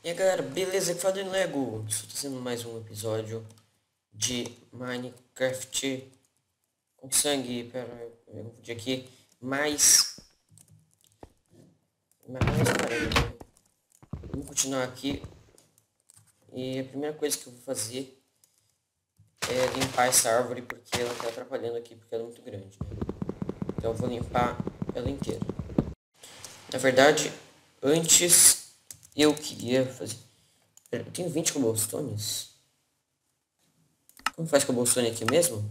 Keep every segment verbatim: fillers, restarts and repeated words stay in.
E aí galera, beleza? Aqui fala do Lego. Estou fazendo mais um episódio de Minecraft com sangue. Pera, eu vou pedir aqui mais. Mais parede, né? Vamos continuar aqui. E a primeira coisa que eu vou fazer é limpar essa árvore porque ela está atrapalhando aqui porque ela é muito grande, né? Então eu vou limpar ela inteira. Na verdade, antes eu queria fazer. Eu tenho vinte cobblestones. Como faz cobblestone aqui mesmo?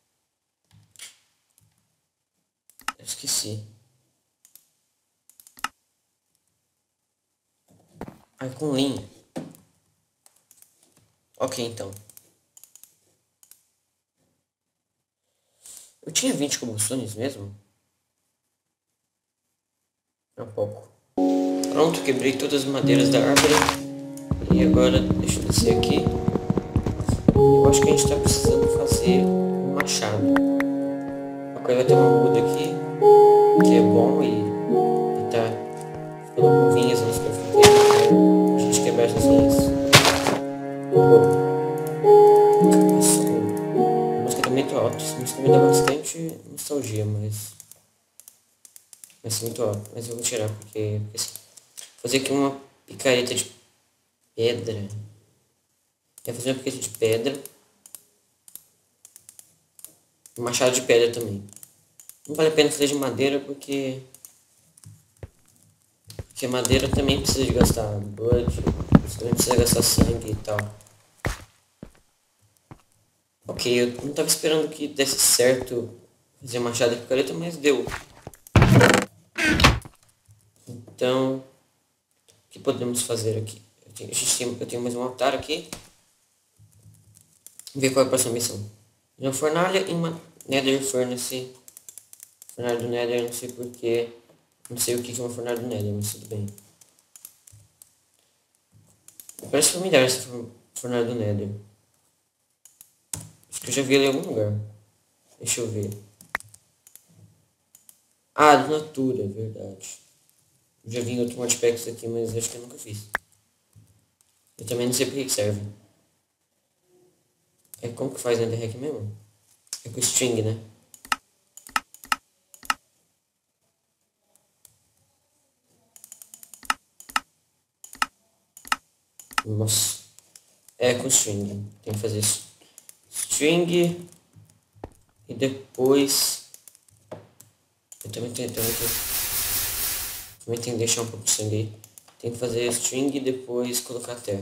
Eu esqueci. Ah, com linha. Ok, então. Eu tinha vinte cobblestones mesmo? É um pouco. Pronto, quebrei todas as madeiras da árvore. E agora, deixa eu descer aqui. Eu acho que a gente está precisando fazer um machado. Ok, vai ter uma muda aqui, que é bom e, e tá ficando com vinhas nas que eu fiquei. Então a gente quebra essas linhas. Nossa, a música tá muito alta. Essa música me dá bastante nostalgia, mas... Vai ser muito alto. Mas eu vou tirar porque... porque assim, fazer aqui uma picareta de pedra. Quer fazer uma picareta de pedra. Um machado de pedra também. Não vale a pena fazer de madeira porque... Porque madeira também precisa de gastar blood. Também precisa gastar sangue e tal. Ok, eu não estava esperando que desse certo fazer machado de picareta, mas deu. Então, o que podemos fazer aqui? Eu tenho, a gente tem, eu tenho mais um altar aqui. Vamos ver qual é a próxima missão. Uma fornalha e uma Nether Furnace. Fornalha do Nether, não sei porquê. Não sei o que é uma fornalha do Nether, mas tudo bem. Parece familiar essa fornalha do Nether. Acho que eu já vi ela em algum lugar. Deixa eu ver. Ah, do Natura, é verdade. Eu já vi em outros modpacks aqui, mas acho que eu nunca fiz. Eu também não sei para que serve. É como que faz Netherrack mesmo? É com string, né? Nossa. É com string. Tem que fazer isso. String. E depois... Eu também tenho, também tenho, também tenho que deixar um pouco de sangue aí. Tem que fazer string e depois colocar terra.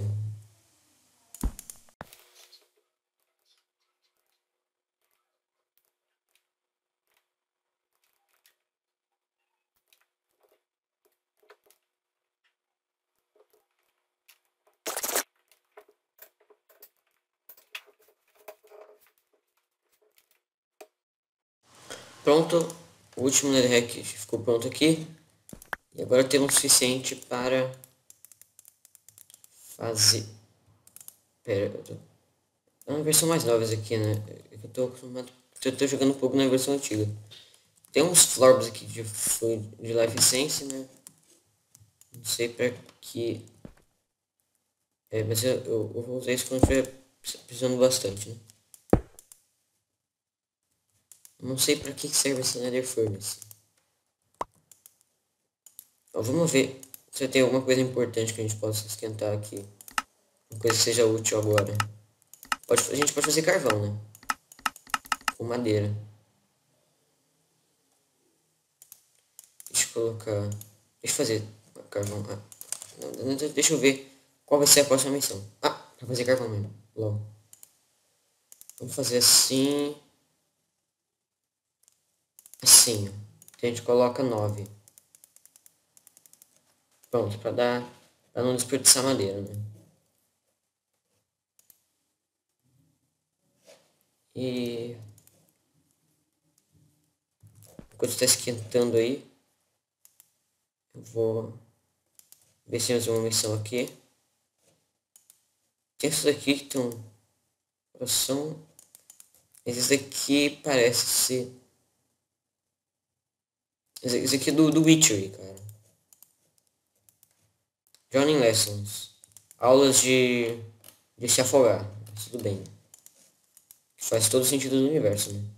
Pronto. O último Netherrack ficou pronto aqui. E agora temos o suficiente para fazer... Pera, eu tô... É uma versão mais nova aqui, né? Eu tô acostumado... Eu tô jogando um pouco na versão antiga. Tem uns florbs aqui de, de Life Essence, né? Não sei pra que... É, mas eu, eu, eu vou usar isso quando estiver precisando bastante, né? Não sei pra que serve esse Nether Furnace. Ó, vamos ver se tem alguma coisa importante que a gente possa esquentar aqui. Uma coisa que seja útil agora. Pode, a gente pode fazer carvão, né? Com madeira. Deixa eu colocar... Deixa eu fazer carvão. Ah, não, não, deixa eu ver qual vai ser a próxima missão. Ah, vai fazer carvão mesmo. Logo. Vamos fazer assim. Assim, ó. A gente coloca nove. Pronto, pra dar... Pra não desperdiçar madeira, né? E... Enquanto está esquentando aí, eu vou ver se temos uma missão aqui. Tem esses aqui que estão... São... Esses aqui parece ser... Esse aqui é do, do Witcher, cara. Joining Lessons. aulas de, de se afogar. Mas tudo bem. Faz todo sentido do universo, né?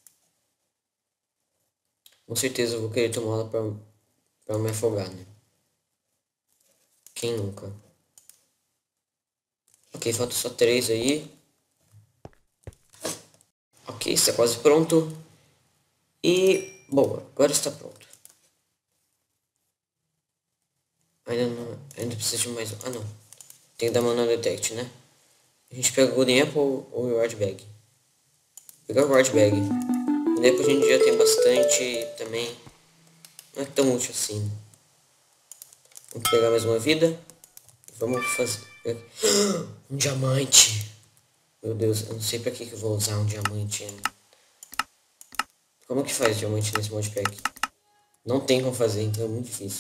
Com certeza eu vou querer tomar aula pra, pra me afogar, né? Quem nunca? Ok, falta só três aí. Ok, está quase pronto. E, boa, agora está pronto. Ainda não, ainda precisa de mais um. Ah, não. Tem que dar manual detect, né? A gente pega o Golden Apple ou o Rod Bag? Pegar o Rod Bag. O Golden Apple hoje em dia tem bastante também. Não é tão útil assim. Vamos pegar mais uma vida. Vamos fazer... Um diamante. Meu Deus, eu não sei pra que, que eu vou usar um diamante ainda. Como que faz diamante nesse modpack? Não tem como fazer, então é muito difícil.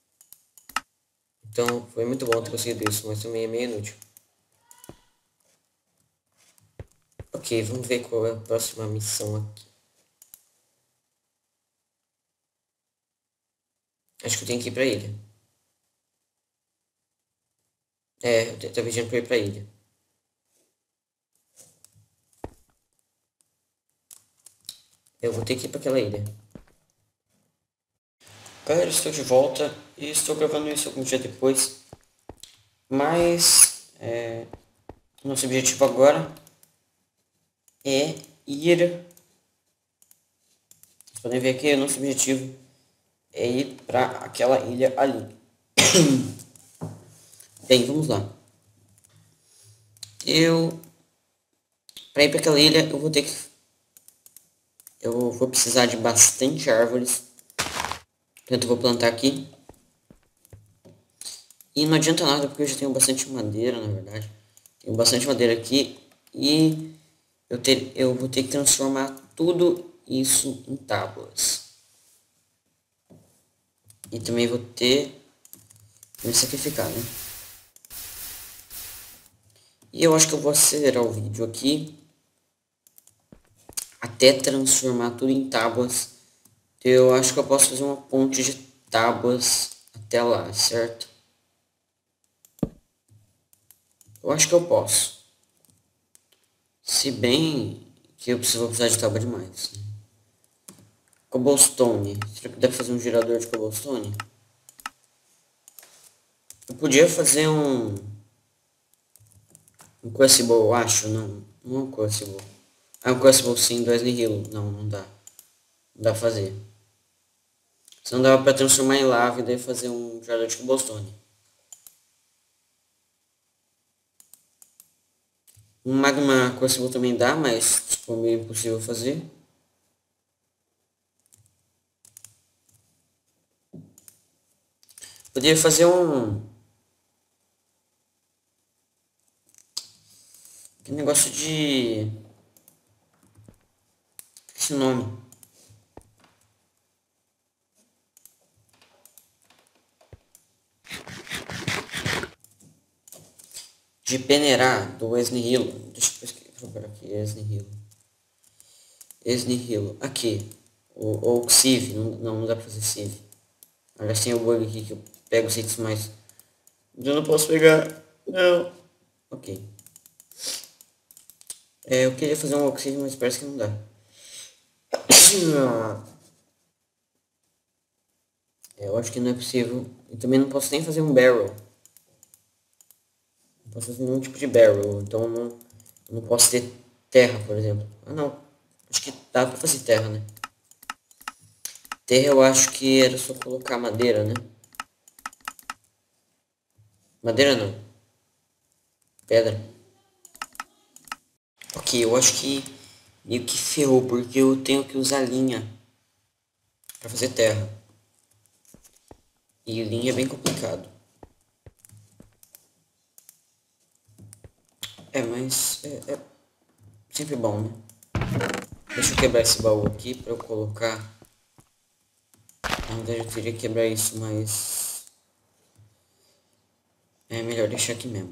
Então foi muito bom ter conseguido isso, mas também é meio inútil. Ok, vamos ver qual é a próxima missão aqui. Acho que eu tenho que ir pra ilha. É, eu tô pedindo pra ir pra ilha. Eu vou ter que ir pra aquela ilha. Galera, estou de volta e estou gravando isso algum dia depois. Mas, é, nosso objetivo agora é ir... Vocês podem ver aqui, o nosso objetivo é ir pra aquela ilha ali. Bem, vamos lá. Eu... Pra ir pra aquela ilha, eu vou ter que... Eu vou precisar de bastante árvores. Portanto, eu vou plantar aqui. E não adianta nada porque eu já tenho bastante madeira, na verdade. Tenho bastante madeira aqui. E eu, ter, eu vou ter que transformar tudo isso em tábuas. E também vou ter que me sacrificar, né? E eu acho que eu vou acelerar o vídeo aqui. Até transformar tudo em tábuas. Eu acho que eu posso fazer uma ponte de tábuas até lá, certo? Eu acho que eu posso. Se bem que eu preciso precisar de tábua demais. Cobblestone. Será que dá pra fazer um gerador de cobblestone? Eu podia fazer um... Um crucible, eu acho. Não, não é um crucible. Ah, um crucible sim, do Wesley Hill. Não, não dá. Não dá pra fazer. Se não dava pra transformar em lava e daí fazer um gerador de cobblestone. Um magma crucible também dá, mas tipo, é meio impossível fazer. Poderia fazer um... Que negócio de... Esse nome. De peneirar do Esnihilo. Deixa eu procurar aqui. Esnihilo. Esnihilo. Aqui. Ou, ou Civ. Não, não, não dá pra fazer Civ. Aliás, tem o bug aqui que eu pego os itens mais... Eu não posso pegar. Não. Ok. É, eu queria fazer um oxígeno, mas parece que não dá. É, eu acho que não é possível. E também não posso nem fazer um barrel. Não posso fazer nenhum tipo de barrel. Então não, eu não posso ter terra, por exemplo. Ah, não. Acho que dá pra fazer terra, né? Terra eu acho que era só colocar madeira, né? Madeira não. Pedra. Ok, eu acho que meio que ferrou, porque eu tenho que usar linha pra fazer terra. E linha é bem complicado. É, mas é, é sempre bom, né? Deixa eu quebrar esse baú aqui pra eu colocar. Na verdade eu teria que quebrar isso, mas... É melhor deixar aqui mesmo.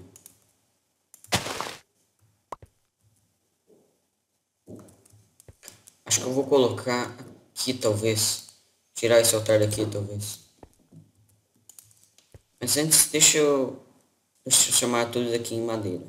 Acho que eu vou colocar aqui, talvez. Tirar esse altar daqui, talvez. Mas antes, deixa eu... Deixa eu chamar todos aqui em madeira.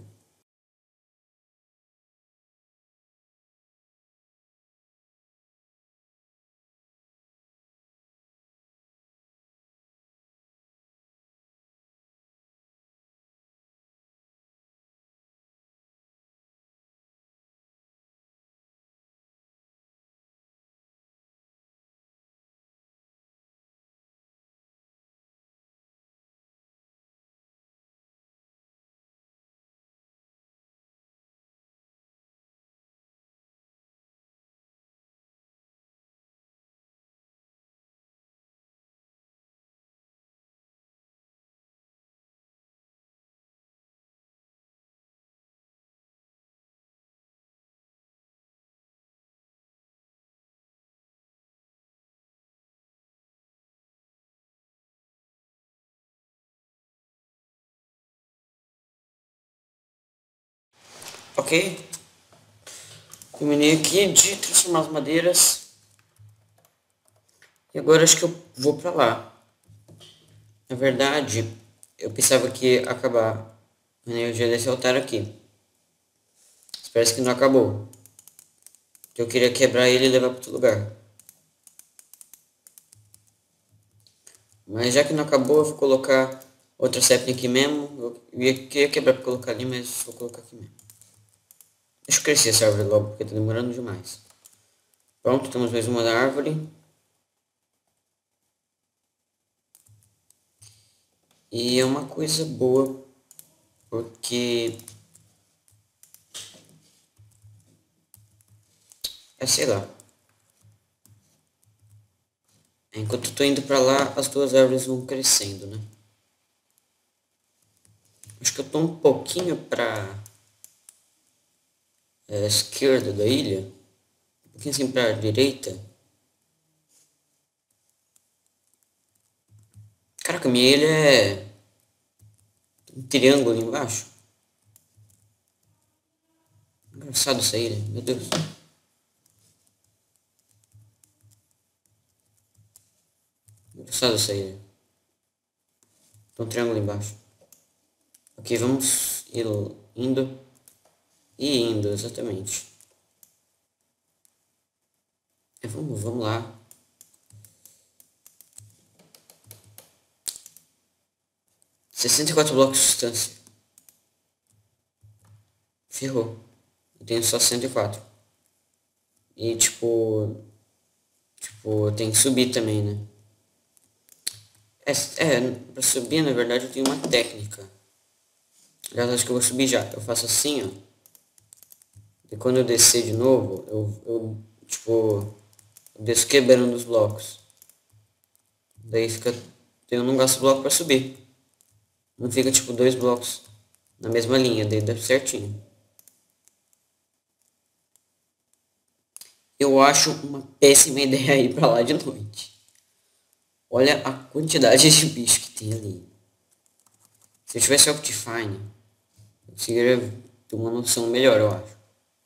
Ok? Terminei aqui de transformar as madeiras. E agora acho que eu vou pra lá. Na verdade, eu pensava que ia acabar a energia desse altar aqui. Mas parece que não acabou. Eu queria quebrar ele e levar para outro lugar. Mas já que não acabou, eu vou colocar outra sapling aqui mesmo. Eu ia, queria quebrar para colocar ali, mas vou colocar aqui mesmo. Deixa eu crescer essa árvore logo, porque tá demorando demais. Pronto, temos mais uma árvore. E é uma coisa boa, porque... É, sei lá. Enquanto eu tô indo pra lá, as duas árvores vão crescendo, né? Acho que eu tô um pouquinho pra é, esquerda da ilha. Um pouquinho assim pra direita. Caraca, minha ilha é um triângulo ali embaixo. Engraçado essa ilha, meu Deus. Engraçado essa ilha. Tem um triângulo embaixo. Ok, vamos ir indo. E indo, exatamente. É, vamos, vamos lá. sessenta e quatro blocos de distância. Ferrou. Eu tenho só cento e quatro. E tipo... Tipo, eu tenho que subir também, né? É, é, pra subir, na verdade, eu tenho uma técnica. Aliás, acho que eu vou subir já. Eu faço assim, ó. E quando eu descer de novo, eu, eu tipo... Eu desço quebrando os blocos. Daí fica... Eu não gasto bloco pra subir. Não fica, tipo, dois blocos na mesma linha. Daí dá certinho. Eu acho uma péssima ideia ir pra lá de noite. Olha a quantidade de bicho que tem ali. Se eu tivesse Optifine, eu conseguiria ter uma noção melhor, eu acho.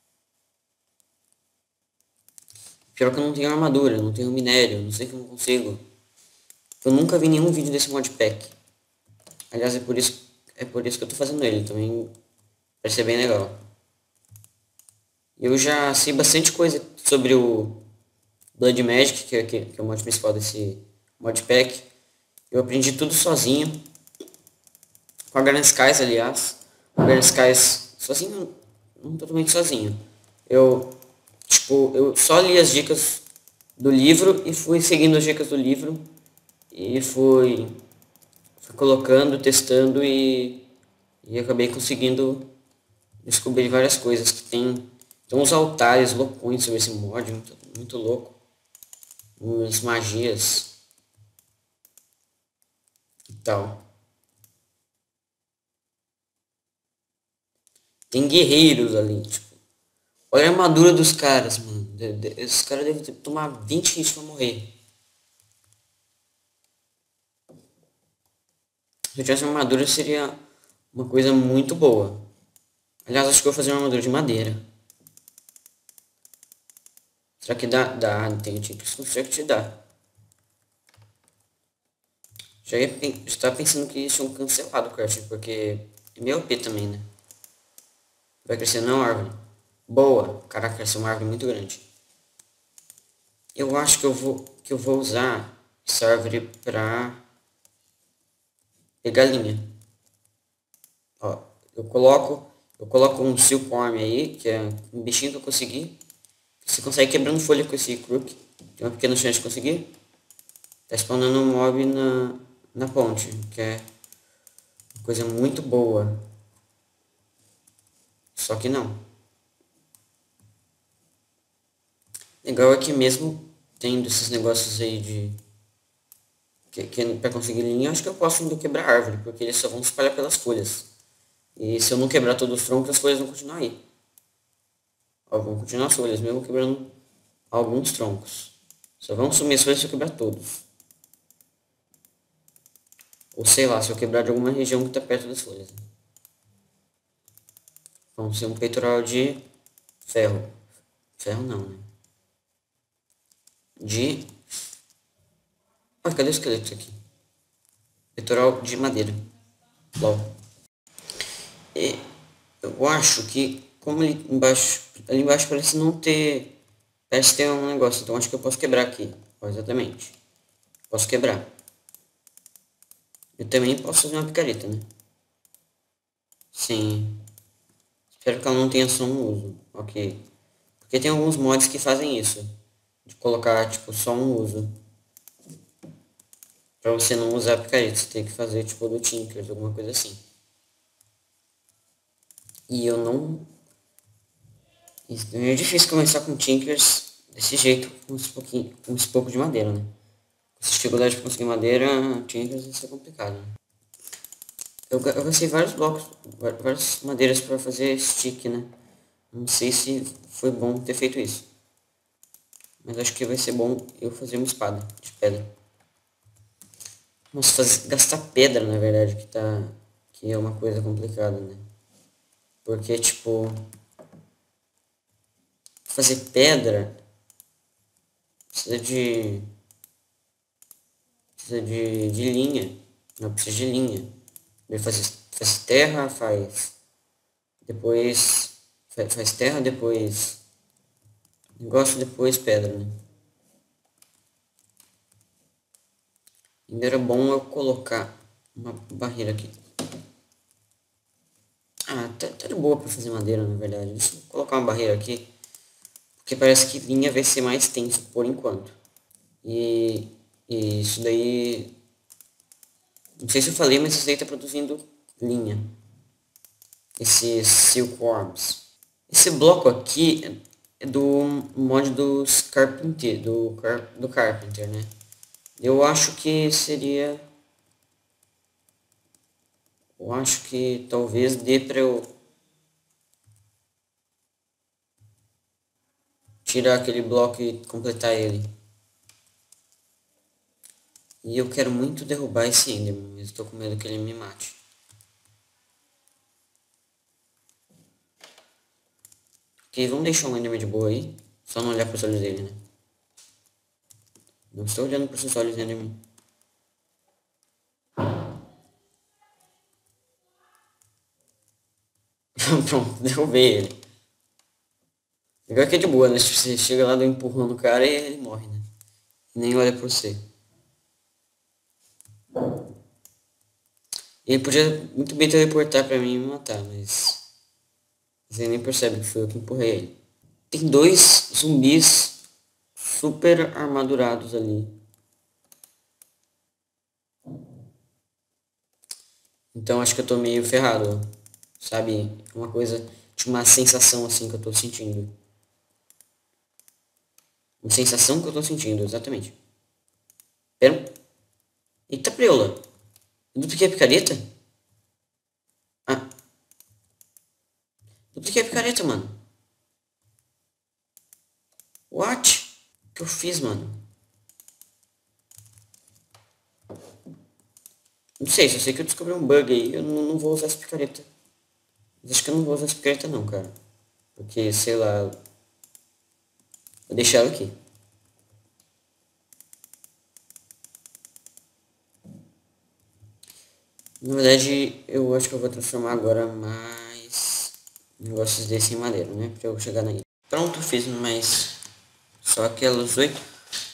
Pior que eu não tenho armadura, não tenho minério, não sei como eu consigo. Eu nunca vi nenhum vídeo desse modpack. Aliás, é por isso, é por isso que eu tô fazendo ele, também parece ser bem legal. Eu já sei bastante coisa sobre o Blood Magic, que é, que, que é o mod principal desse modpack. Eu aprendi tudo sozinho. Com a Grand Skies, aliás. A Grand Skies sozinho, não totalmente sozinho. Eu, tipo, eu só li as dicas do livro e fui seguindo as dicas do livro. E fui, fui colocando, testando e, e acabei conseguindo descobrir várias coisas que tem. Tem uns altares loucões sobre esse mod, muito, muito louco. Umas magias e tal. Tem guerreiros ali, tipo. Olha a armadura dos caras, mano. De- de- Esses caras devem ter- tomar vinte hits pra morrer. Se eu tivesse uma armadura seria uma coisa muito boa. Aliás, acho que eu vou fazer uma armadura de madeira. Será que dá? Dá, tem tipos que dá. Já ia, pen- já tava pensando que isso é um cancelado, Crash, porque É meio O P também, né? Vai crescer não, árvore. Boa. Caraca, cresceu uma árvore muito grande. Eu acho que eu vou, que eu vou usar essa árvore pra pegar linha. Ó, eu coloco, eu coloco um silkworm aí, que é um bichinho que eu consegui. Você consegue quebrando folha com esse crook. Tem uma pequena chance de conseguir. Tá spawnando um mob na, na ponte, que é uma coisa muito boa. Só que não. Legal é que mesmo tendo esses negócios aí de... Que, que é pra conseguir linha, eu acho que eu posso ainda quebrar árvore, porque eles só vão se espalhar pelas folhas. E se eu não quebrar todos os troncos, as folhas vão continuar aí. Ó, vão continuar as folhas, mesmo quebrando alguns troncos. Só vão sumir as folhas se eu quebrar todos. Ou sei lá, se eu quebrar de alguma região que está perto das folhas. Vão ser um peitoral de ferro. Ferro não, né? De... Ah, cadê o esqueleto aqui? Peitoral de madeira. Lol. E eu acho que, como ali embaixo... Ali embaixo parece não ter... Parece ter um negócio, então acho que eu posso quebrar aqui. Ó, exatamente. Posso quebrar. Eu também posso fazer uma picareta, né? Sim. Espero que ela não tenha só um uso. Ok. Porque tem alguns mods que fazem isso. De colocar, tipo, só um uso. Pra você não usar a picareta. Você tem que fazer, tipo, do Tinkers, alguma coisa assim. E eu não... É difícil começar com Tinkers desse jeito, com esse, pouquinho, com esse pouco de madeira, né? Com essa dificuldade de conseguir madeira, Tinkers vai ser complicado, né? Eu, eu gastei vários blocos, várias madeiras pra fazer stick, né? Não sei se foi bom ter feito isso. Mas acho que vai ser bom eu fazer uma espada de pedra. Nossa, fazer, gastar pedra, na verdade, que tá... Que é uma coisa complicada, né? Porque, tipo... Fazer pedra... Precisa de... Precisa de, de linha. Não, precisa de linha. Ele faz, faz terra, faz... Depois... Faz, faz terra, depois... Negócio, depois pedra, né? Ainda era bom eu colocar uma barreira aqui. Ah, tá, tá de boa pra fazer madeira, na verdade. Deixa eu colocar uma barreira aqui. Porque parece que linha vai ser mais tenso por enquanto. E, e isso daí... Não sei se eu falei, mas isso daí tá produzindo linha. Esses silkworms. Esse bloco aqui é do mod dos Carpenter, do, Car, do Carpenter, né? Eu acho que seria... Eu acho que talvez dê pra eu tirar aquele bloco e completar ele. E eu quero muito derrubar esse Enderman, mas estou com medo que ele me mate. Ok, vamos deixar o Enderman de boa aí. Só não olhar para os olhos dele, né? Não estou olhando para os seus olhos, Enderman. Pronto, derrubei ele. Agora que é de boa, né? Tipo, você chega lá, dá um empurrão no cara e ele morre, né? Nem olha pra você. Ele podia muito bem teleportar pra mim e me matar, mas... Você nem percebe que foi eu que empurrei ele. Tem dois zumbis super armadurados ali. Então acho que eu tô meio ferrado, sabe? Uma coisa, tipo uma sensação assim que eu tô sentindo. Uma sensação que eu tô sentindo, exatamente. Pera. Eita preula. Eu dupliquei a picareta? Ah. Dupliquei a picareta, mano. What? O que eu fiz, mano? Não sei, só sei que eu descobri um bug aí. Eu não, não vou usar essa picareta. Mas acho que eu não vou usar essa picareta não, cara. Porque, sei lá... Vou deixar ela aqui. Na verdade, eu acho que eu vou transformar agora mais negócios desse em madeira, né? Pra eu chegar na ilha. Pronto, fiz mais só aquelas oito.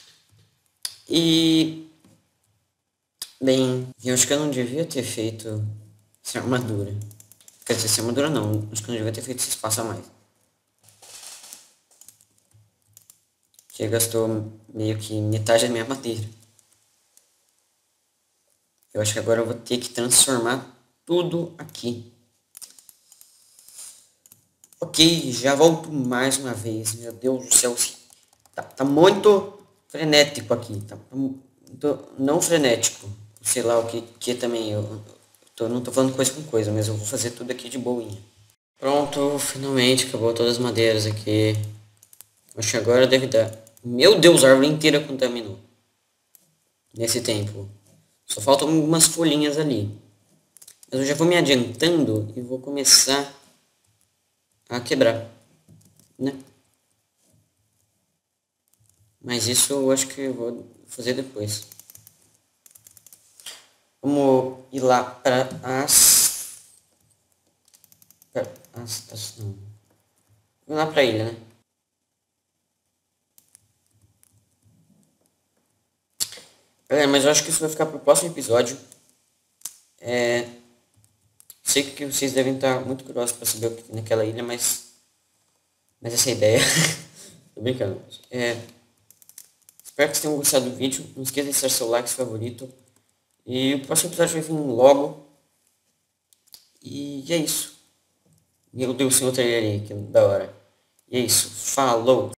E... Bem, eu acho que eu não devia ter feito essa armadura. Quer dizer, essa armadura não. Acho que eu não devia ter feito esse espaço a mais. Que gastou meio que metade da minha madeira. Eu acho que agora eu vou ter que transformar tudo aqui. Ok, já volto mais uma vez. Meu Deus do céu. Tá, tá muito frenético aqui. Tá muito, não frenético. Sei lá o que, que também. Eu, eu tô, não tô falando coisa com coisa, mas eu vou fazer tudo aqui de boinha. Pronto, finalmente acabou todas as madeiras aqui. Acho que agora deve dar. Meu Deus, a árvore inteira contaminou. Nesse tempo. Só faltam algumas folhinhas ali. Mas eu já vou me adiantando e vou começar a quebrar, né? Mas isso eu acho que eu vou fazer depois. Vamos ir lá para as... Para as, as não. Vamos lá para a ilha, né? Galera, mas eu acho que isso vai ficar para o próximo episódio. É... Sei que vocês devem estar muito curiosos para saber o que tem naquela ilha, mas... Mas essa é a ideia. Tô brincando. É... Espero que vocês tenham gostado do vídeo. Não esqueça de deixar seu like favorito. E o próximo episódio vai vir logo. E é isso. Meu Deus, tem outra ilha ali, que da hora. E é isso. Falou!